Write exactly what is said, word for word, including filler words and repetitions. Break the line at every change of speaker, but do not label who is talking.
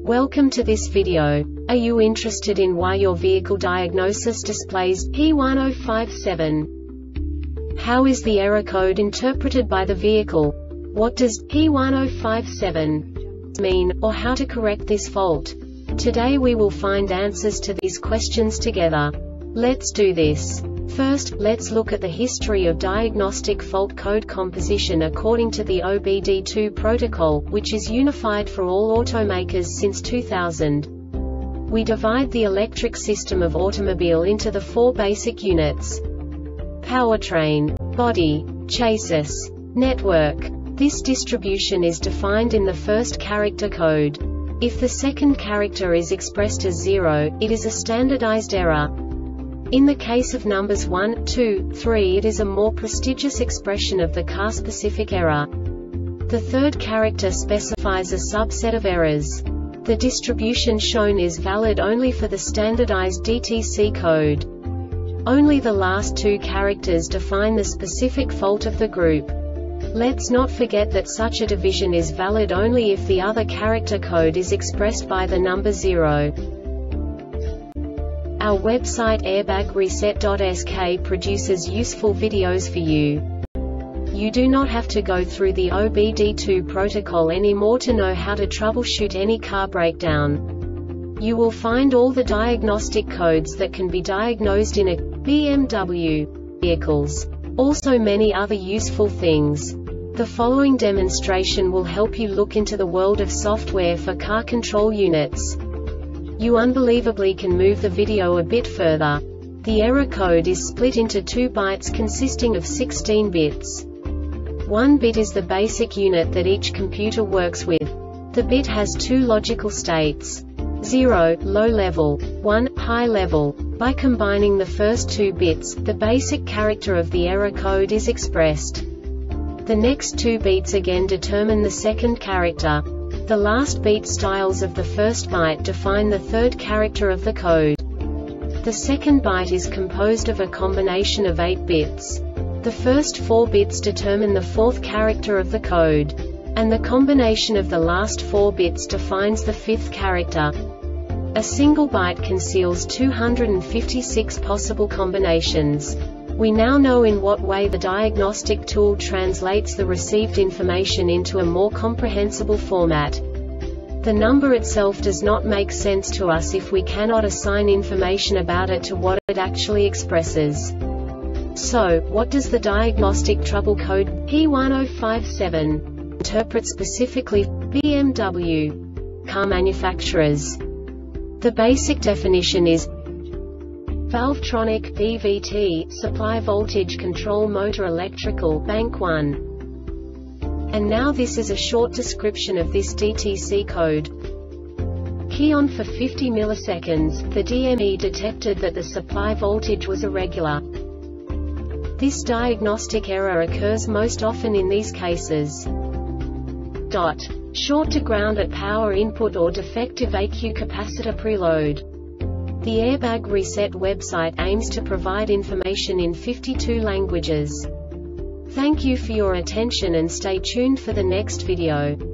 Welcome to this video. Are you interested in why your vehicle diagnosis displays P one zero five seven? How is the error code interpreted by the vehicle? What does P one zero five seven mean, or how to correct this fault? Today we will find answers to these questions together. Let's do this. First, let's look at the history of diagnostic fault code composition according to the O B D two protocol, which is unified for all automakers since two thousand. We divide the electric system of automobile into the four basic units: powertrain, body, chassis, network. This distribution is defined in the first character code. If the second character is expressed as zero, it is a standardized error. In the case of numbers one, two, three, it is a more prestigious expression of the car-specific error. The third character specifies a subset of errors. The distribution shown is valid only for the standardized D T C code. Only the last two characters define the specific fault of the group. Let's not forget that such a division is valid only if the other character code is expressed by the number zero. Our website airbag reset dot S K produces useful videos for you. You do not have to go through the O B D two protocol anymore to know how to troubleshoot any car breakdown. You will find all the diagnostic codes that can be diagnosed in a B M W vehicles. Also many other useful things. The following demonstration will help you look into the world of software for car control units. You unbelievably can move the video a bit further. The error code is split into two bytes consisting of sixteen bits. One bit is the basic unit that each computer works with. The bit has two logical states: zero, low level, one, high level. By combining the first two bits, the basic character of the error code is expressed. The next two beats again determine the second character. The last beat styles of the first byte define the third character of the code. The second byte is composed of a combination of eight bits. The first four bits determine the fourth character of the code. And the combination of the last four bits defines the fifth character. A single byte conceals two hundred fifty-six possible combinations. We now know in what way the diagnostic tool translates the received information into a more comprehensible format. The number itself does not make sense to us if we cannot assign information about it to what it actually expresses. So, what does the diagnostic trouble code P one zero five seven interpret specifically for B M W car manufacturers? The basic definition is Valvetronic V V T, supply voltage control motor electrical bank one. And now this is a short description of this D T C code. Key on for fifty milliseconds, the D M E detected that the supply voltage was irregular. This diagnostic error occurs most often in these cases. Dot. Short to ground at power input or defective A Q capacitor preload. The Airbag Reset website aims to provide information in fifty-two languages. Thank you for your attention and stay tuned for the next video.